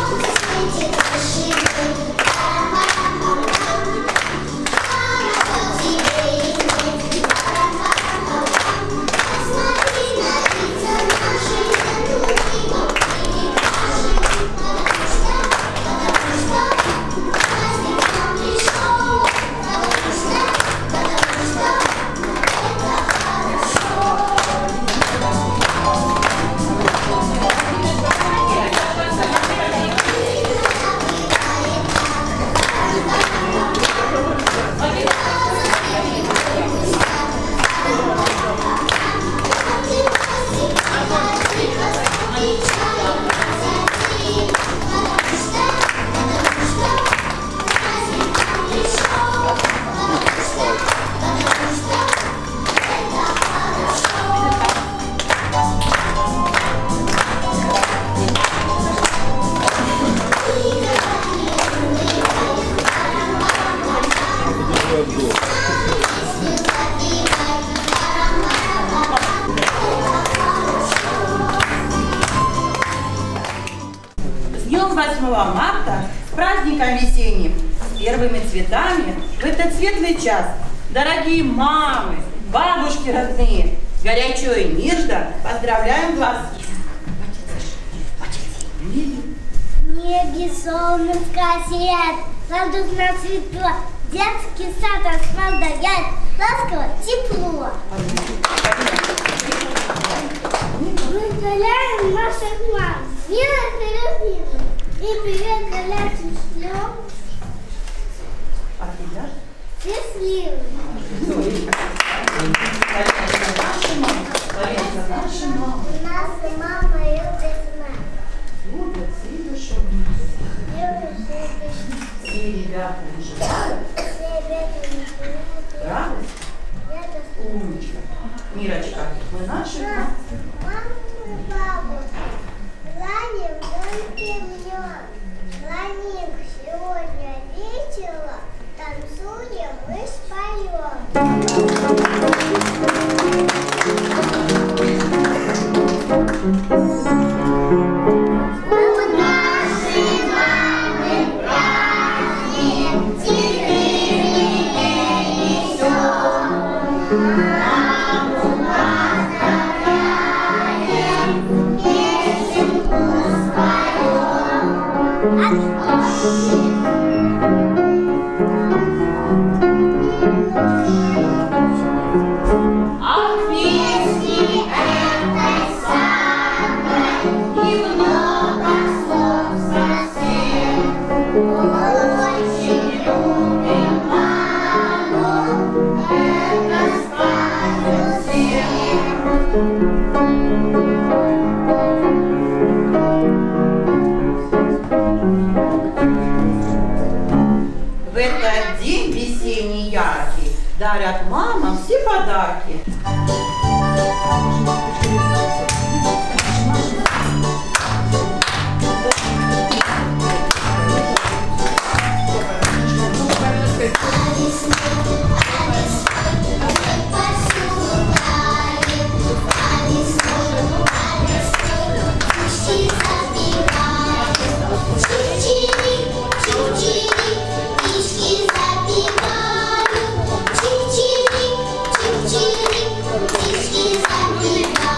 С днем 8 марта, с праздником весенним, с первыми цветами в этот светлый час. Дорогие мамы, бабушки родные, горячо и нежно поздравляем вас. В небе солнышко сияет, радужно светло, детский сад расправляет, ласково, тепло. Поздравляем наших мам, милых и любимых, и привет горячим шлем. Счастливым. Наша мама любит нас. Любят, и душой. Все ребята желают радость. Умничка. Мирочка, вы наши мамы. Маму и папу кланяем тонким днем. Кланяем сегодня весело, танцуем и споем. В этот день весенний яркий дарят мамам все подарки. Птички запевают,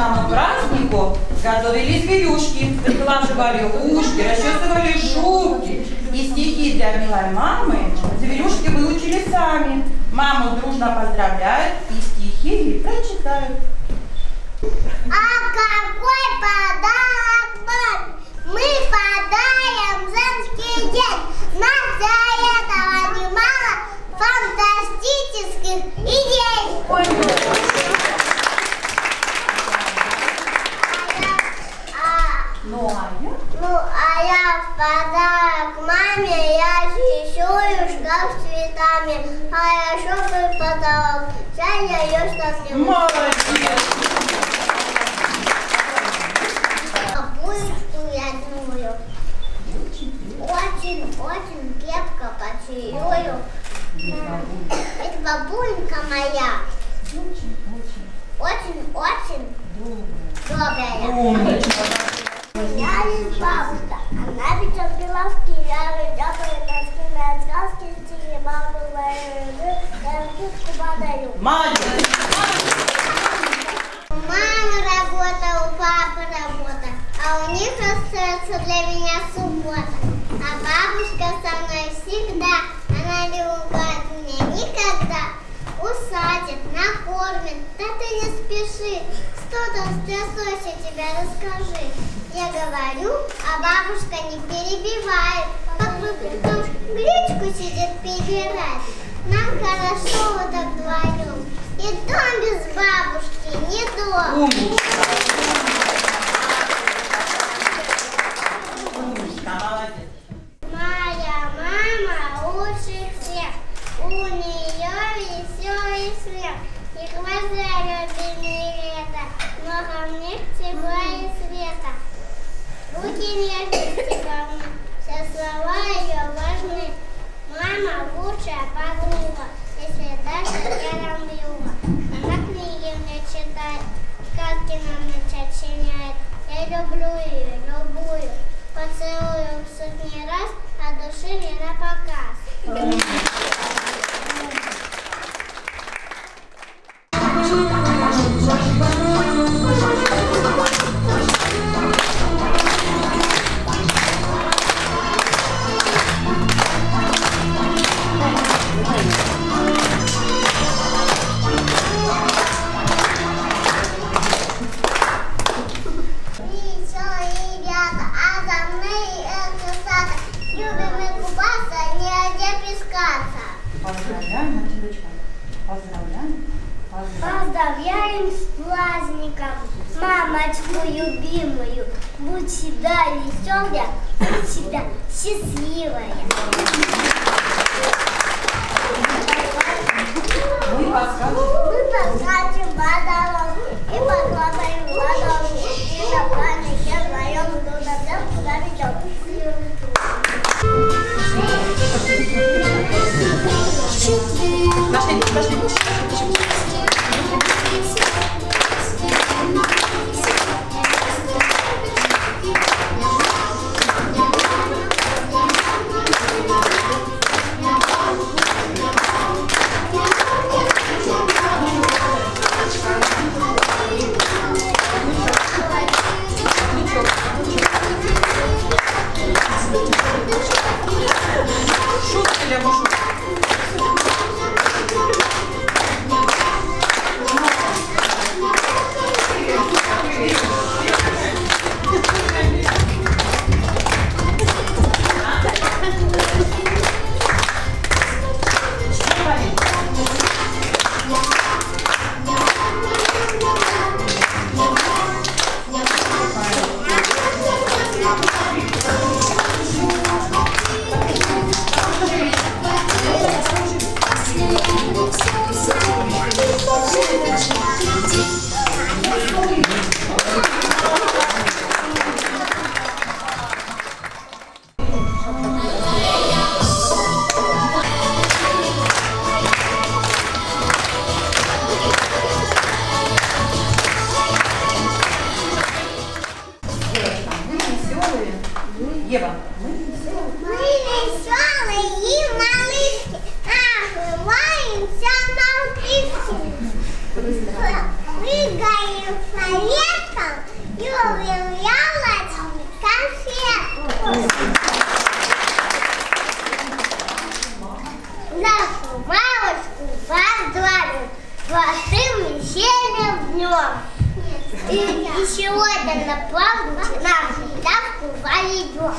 важному празднику готовили зверюшки, приглаживали ушки, расчесывали шубки. И стихи для милой мамы зверюшки выучили сами. Маму дружно поздравляют и стихи ей прочитают. А какой подарок маме мы подарим в женский день? Нас для этого немало фантастических идей. А я в подарок маме я рисую шкаф с цветами. Хорошо бы потолок, жаль я ее совсем. Молодец! Бабулечку я думаю, очень крепко поцелую. Это бабуленька моя. Очень добрая. Я есть бабушка, она печет пиловки, я ведёт носки на сказки, бабу я киску подаю. Молодец! Мама работа, у папы работа, а у них остается для меня суббота. А бабушка со мной всегда, она не ругает меня никогда. Усадит, накормит, да ты не спеши, что там стряслось, я тебе расскажи. Я говорю, а бабушка не перебивает, как бы потом гречку сидит перебирать. Нам хорошо вот так вдвоем, и дом без бабушки не дом. Умничка! Умничка, молодец! Моя мама лучше всех, у нее веселый смех. И глаза любимые лето, много мне тепла и света. Руки нежности ко мне, все слова ее важны. Мама лучшая подруга, если даже рядом юга. Она книги мне читает, сказки нам начать сочиняет. Я люблю ее, любую, поцелую в сотни раз, а души не на показ. Поздравляем, Матилочка. Поздравляем. Поздравляем с праздником, мамочку любимую. Будь всегда веселая, будь всегда счастливая. Мы поскачем по дорогу и покладаем ладони. И на празднике вдвоем туда взял, куда ведем. Пошли. Шутки для мужа. Ева. Мы веселые и малышки, а мы лаемся на птички. Прыгаем советом, любим яблочки, конфетку. Нашу бабушку поздравим с вашим весенним днем. И сегодня на праздник нашу ставку заведем.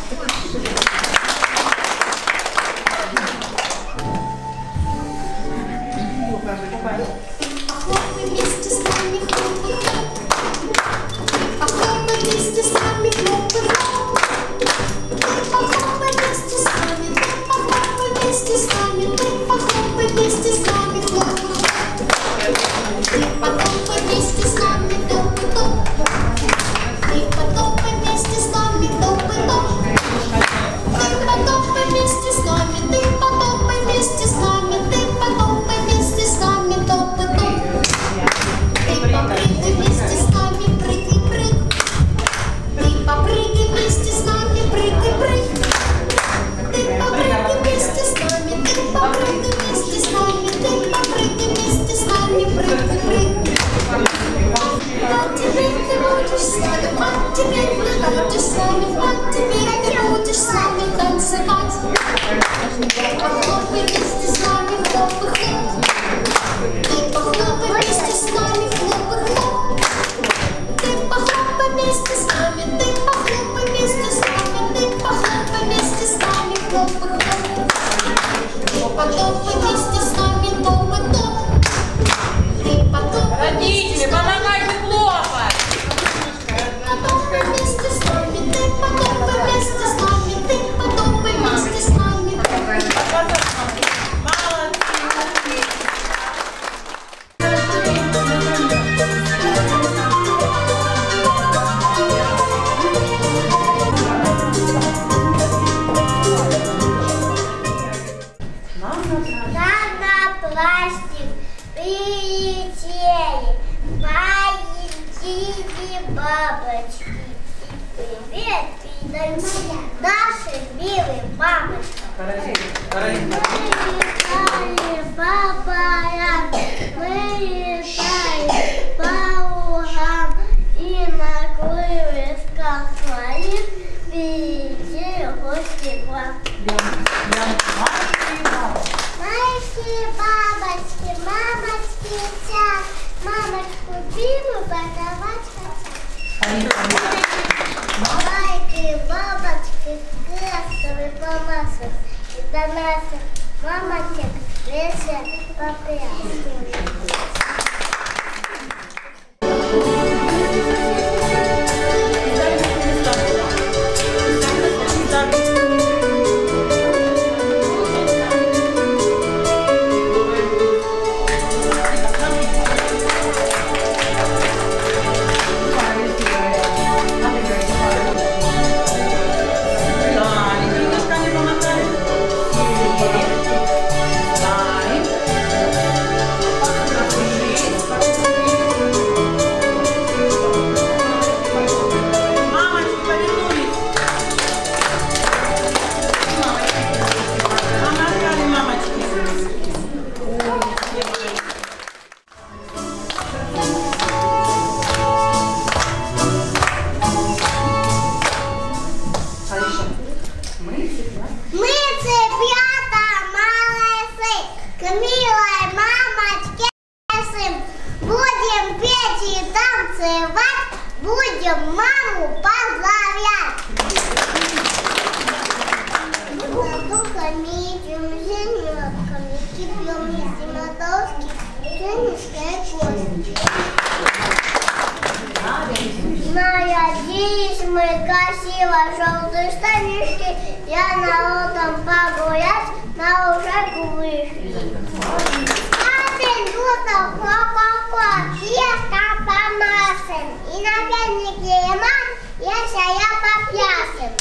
Похлопай вместе с нами, хлопай, хлоп. Похлопай вместе с нами, хлопай, хлоп. Похлопай вместе с нами, похлопай вместе с нами, похлопай вместе с нами, хлопай, хлоп. Похлопай вместе с нами, хлопай, хлоп. Похлопай вместе с нами, хлопай, хлоп. Потопай вместе с нами, ты потопай вместе с нами, ты потопай вместе с нами, топай, топ. Ты попрыгай вместе с нами, прыгай, прыг. Ты попрыгай вместе с нами, прыгай, прыг. Ты попрыгай вместе с нами, ты попрыгай вместе с нами, ты попрыгай вместе с нами, прыгай, прыг. Вот теперь ты будешь с нами, вот теперь ты будешь с нами, вот теперь ты будешь с нами танцевать. Похлопай вместе с нами, хлопай, хлоп. Ты похлопай вместе с нами, хлопай, хлоп. Ты похлопай вместе с нами, ты похлопай вместе с нами, ты похлопай вместе с нами, хлопай, хлоп. Потопай вместе с нами, топай, топ. Ты потопай. Родители, помогайте хлопать! Потопай вместе с нами, ты потопай вместе с нами, ты потопай вместе с нами. На пластик прилетели полетели бабочки. Привет передаю нашей милой мамочке. Летали бабарям, мы летали по лугам и на крылышках своих видели гости к вам. Мальчики, бабочки, мамочки летят, мамочку пиву подавать хотят. Майки, бабочки, красовые помасы, и до наших мамочек лезет попрятки. Будем маму поздравлять! Духами, зеленками, кипьем зимодолски, теннисные кости. Нарядились мы красиво, желтые штанишки, я народом погулять на лужайку вышли. Папин гусов, хлопок, тесто помасен, и на пеннике лимон, если я поплясен.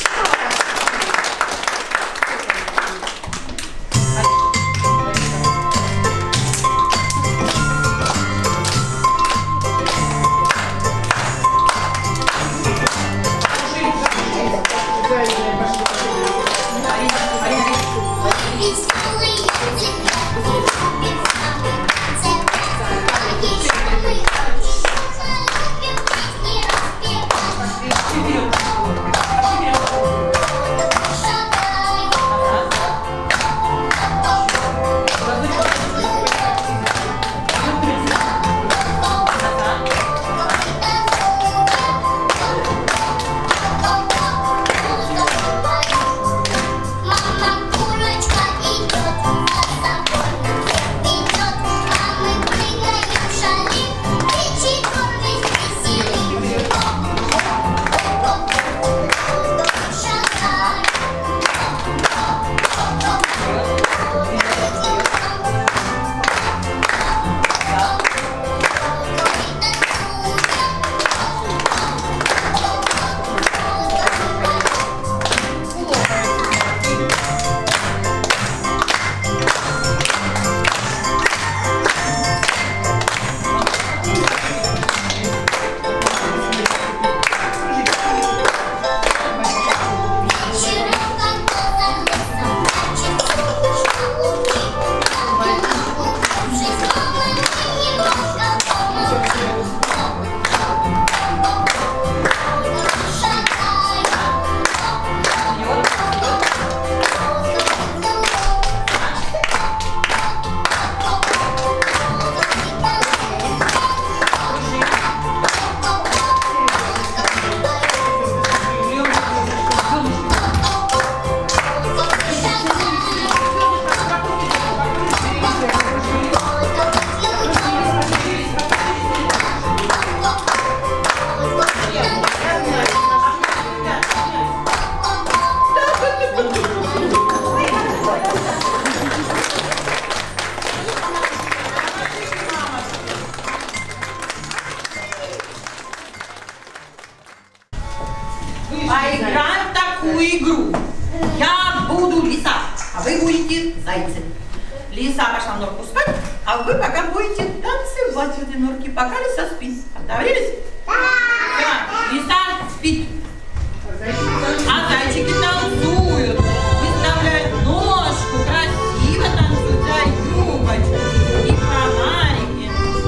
зайцы. Лиса пошла в норку спать, а вы пока будете танцевать в этой норке, пока лиса спит. Договорились? Да. Лиса спит, а зайчики танцуют. Выставляют ножку, красиво танцуют, да, юбочку и фонарики.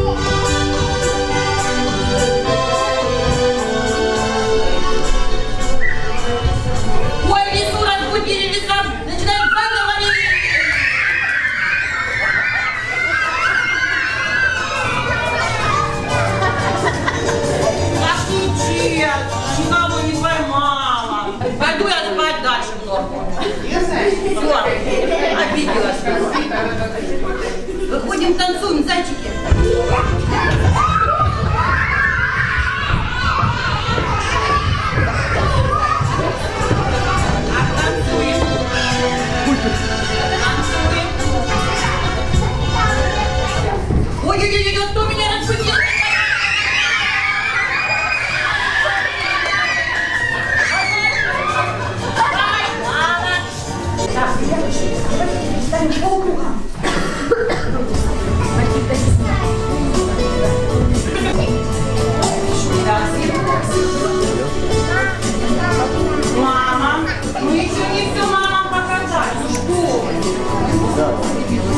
Ой, лису разбудили, лиса начинает заговорить. Ах, нечестно, никого не поймала. Пойду я спать дальше в норку. Все, обиделась. Выходим, танцуем, зайчики. Ой-ой-ой, кто меня разбудил? Ставим полкруга. Мама, мы еще не все мамам показали. Ну что вы?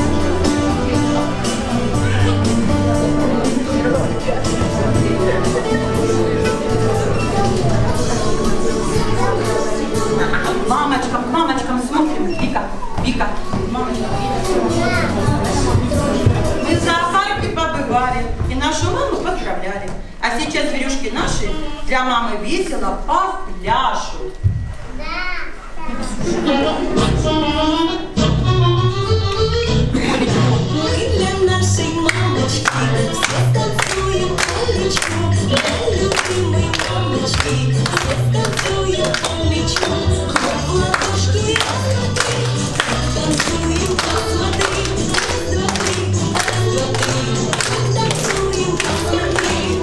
Мамочкам, к мамочкам смотрим. Вика, Вика, мамочка. Мы в зоопарке побывали и нашу маму поздравляли. А сейчас зверюшки наши для мамы весело попляшут. Мы для нашей мамочки все танцуем уличку, для любимой мамочки все танцуем уличку. Хлоп в ладошки, танцуем, посмотри, раз, два, три, танцуем, посмотри.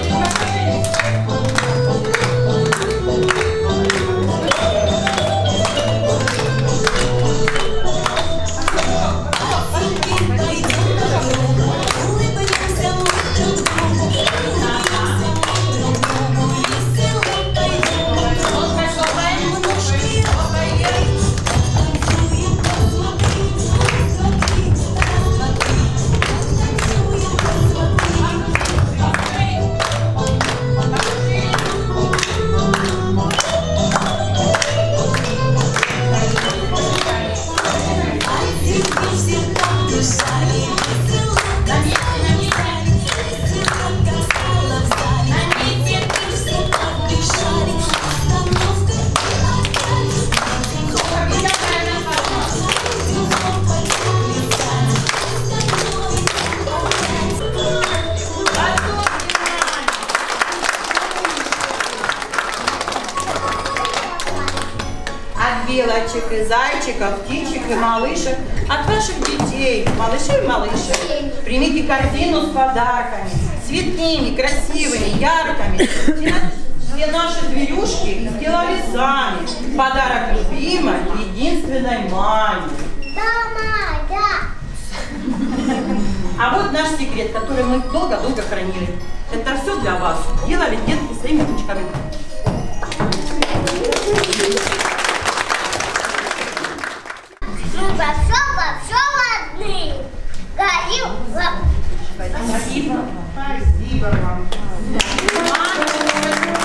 Белочек и зайчиков, птичек и малышек, от ваших детей, малышей и малышек. Примите корзину с подарками, цветными, красивыми, яркими. Все наши зверюшки сделали сами. Подарок любимой, единственной маме. Дома, да. А вот наш секрет, который мы долго-долго хранили. Это все для вас. Делали детки своими ручками. Мы во всем одни. Горим вам. Спасибо. Спасибо вам.